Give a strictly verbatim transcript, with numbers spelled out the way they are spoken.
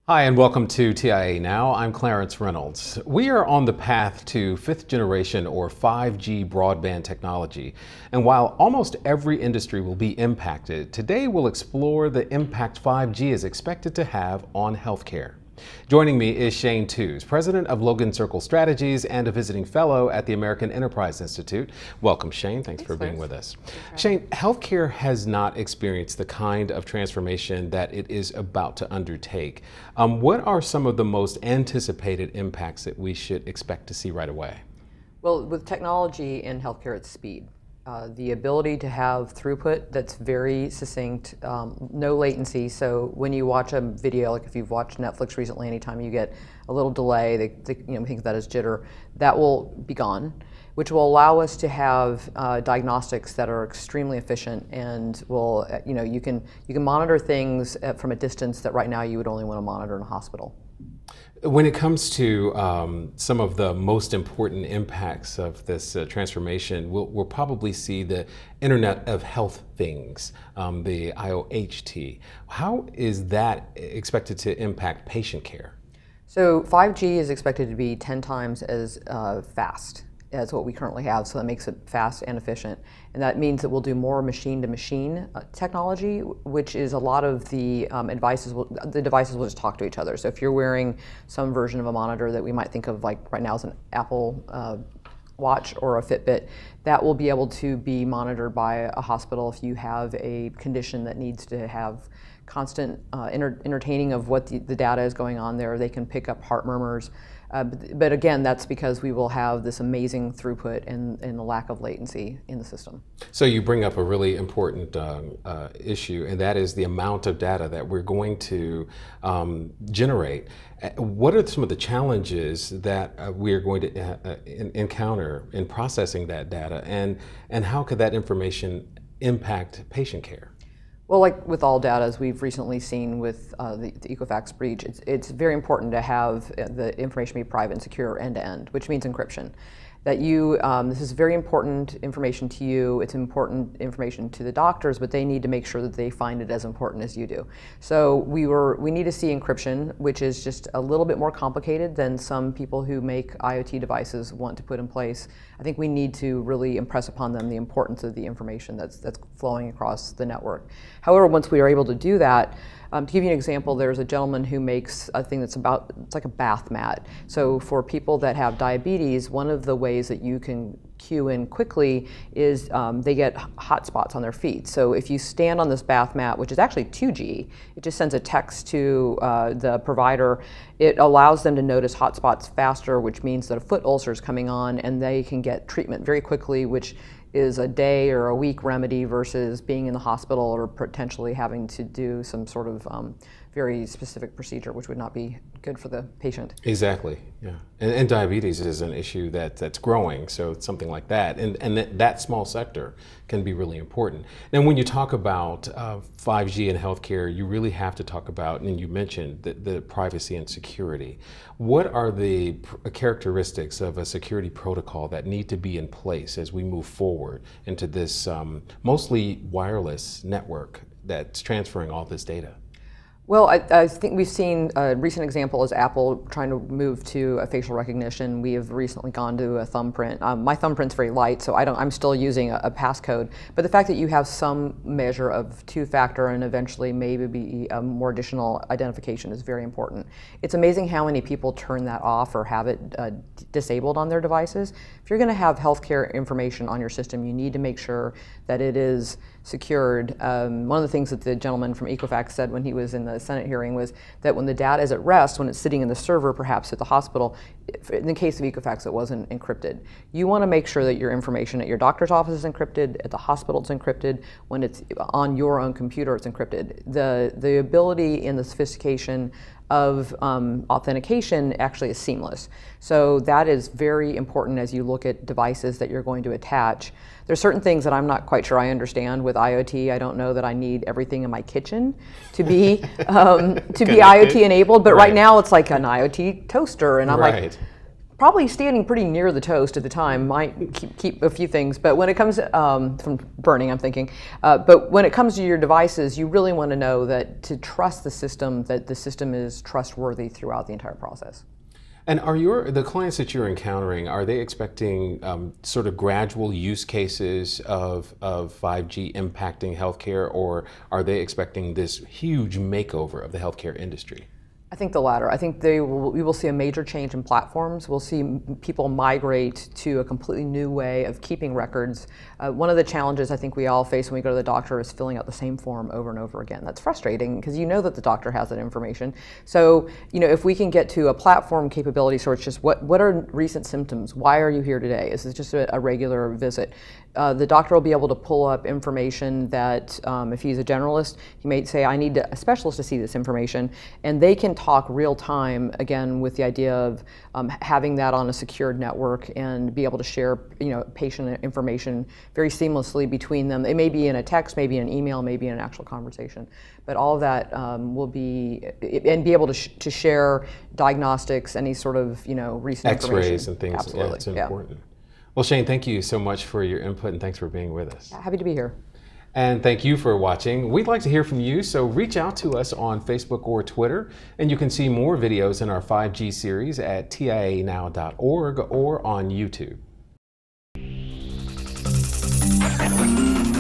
Hi, and welcome to T I A Now. I'm Clarence Reynolds. We are on the path to fifth generation or five G broadband technology. And while almost every industry will be impacted, today we'll explore the impact five G is expected to have on healthcare. Joining me is Shane Tews, president of Logan Circle Strategies and a visiting fellow at the American Enterprise Institute. Welcome, Shane. Thanks, Thanks for being with us. Shane, healthcare has not experienced the kind of transformation that it is about to undertake. Um, what are some of the most anticipated impacts that we should expect to see right away? Well, with technology in healthcare, it's speed. Uh, the ability to have throughput that's very succinct, um, no latency. So when you watch a video, like if you've watched Netflix recently, anytime you get a little delay, they, they you know, think of that as jitter, that will be gone, which will allow us to have uh, diagnostics that are extremely efficient and will, you know, you can, you can monitor things from a distance that right now you would only want to monitor in a hospital. When it comes to um, some of the most important impacts of this uh, transformation, we'll, we'll probably see the Internet of Health Things, um, the I O H T. How is that expected to impact patient care? So five G is expected to be ten times as uh, fast as what we currently have, so that makes it fast and efficient. And that means that we'll do more machine-to-machine uh, technology, which is a lot of the um, devices, will, the devices will just talk to each other. So if you're wearing some version of a monitor that we might think of like right now as an Apple uh, Watch or a Fitbit, that will be able to be monitored by a hospital if you have a condition that needs to have constant uh, enter entertaining of what the, the data is going on there. They can pick up heart murmurs. Uh, but, but again, that's because we will have this amazing throughput and, and the lack of latency in the system. So you bring up a really important um, uh, issue, and that is the amount of data that we're going to um, generate. What are some of the challenges that uh, we are going to uh, in, encounter in processing that data, and, and how could that information impact patient care? Well, like with all data, as we've recently seen with uh, the, the Equifax breach, it's, it's very important to have the information be private and secure end-to-end, which means encryption. That you, um, this is very important information to you, it's important information to the doctors, but they need to make sure that they find it as important as you do. So we were, we need to see encryption, which is just a little bit more complicated than some people who make I O T devices want to put in place. I think we need to really impress upon them the importance of the information that's, that's flowing across the network. However, once we are able to do that, Um, to give you an example, there's a gentleman who makes a thing that's about, it's like a bath mat. So for people that have diabetes, one of the ways that you can cue in quickly is um, they get hot spots on their feet. So if you stand on this bath mat, which is actually two G, it just sends a text to uh, the provider. It allows them to notice hot spots faster, which means that a foot ulcer is coming on and they can get treatment very quickly, which is a day or a week remedy versus being in the hospital or potentially having to do some sort of um, very specific procedure, which would not be good for the patient. Exactly, yeah. And, and diabetes is an issue that, that's growing, so something like that. And, and that, that small sector can be really important. And when you talk about uh, five G in healthcare, you really have to talk about, and you mentioned, the, the privacy and security. What are the characteristics of a security protocol that need to be in place as we move forward into this um, mostly wireless network that's transferring all this data? Well, I, I think we've seen a recent example is Apple trying to move to a facial recognition. We have recently gone to a thumbprint. Um, my thumbprint's very light, so I don't, I'm still using a, a passcode. But the fact that you have some measure of two-factor and eventually maybe be a more additional identification is very important. It's amazing how many people turn that off or have it uh, disabled on their devices. If you're going to have healthcare information on your system, you need to make sure that it is secured. Um, one of the things that the gentleman from Equifax said when he was in the Senate hearing was that when the data is at rest, when it's sitting in the server perhaps at the hospital, in the case of Equifax it wasn't encrypted. You want to make sure that your information at your doctor's office is encrypted, at the hospital it's encrypted, when it's on your own computer it's encrypted. The, the ability and the sophistication of um, authentication actually is seamless. So that is very important as you look at devices that you're going to attach. There's certain things that I'm not quite sure I understand with I O T. I don't know that I need everything in my kitchen to be um, to be I O T enabled, but right. right now it's like an I O T toaster, and I'm right. like, probably standing pretty near the toast at the time might keep, keep a few things, but when it comes um, from burning, I'm thinking, uh, but when it comes to your devices, you really want to know that to trust the system, that the system is trustworthy throughout the entire process. And are your the clients that you're encountering, are they expecting um, sort of gradual use cases of, of five G impacting healthcare, or are they expecting this huge makeover of the healthcare industry? I think the latter. I think they will, we will see a major change in platforms. We'll see people migrate to a completely new way of keeping records. Uh, one of the challenges I think we all face when we go to the doctor is filling out the same form over and over again. That's frustrating because you know that the doctor has that information. So, you know, if we can get to a platform capability, so it's just what, what are recent symptoms? Why are you here today? Is this just a, a regular visit? Uh, the doctor will be able to pull up information that, um, if he's a generalist, he may say, I need a specialist to see this information, and they can talk real time, again, with the idea of um, having that on a secured network and be able to share, you know, patient information very seamlessly between them. It may be in a text, maybe an email, maybe in an actual conversation, but all of that um, will be, and be able to, sh to share diagnostics, any sort of, you know, recent information. X-rays and things. Absolutely. Yeah, it's important. Yeah. Well, Shane, thank you so much for your input, and thanks for being with us. Happy to be here. And thank you for watching. We'd like to hear from you, so reach out to us on Facebook or Twitter, and you can see more videos in our five G series at T I A now dot org or on YouTube.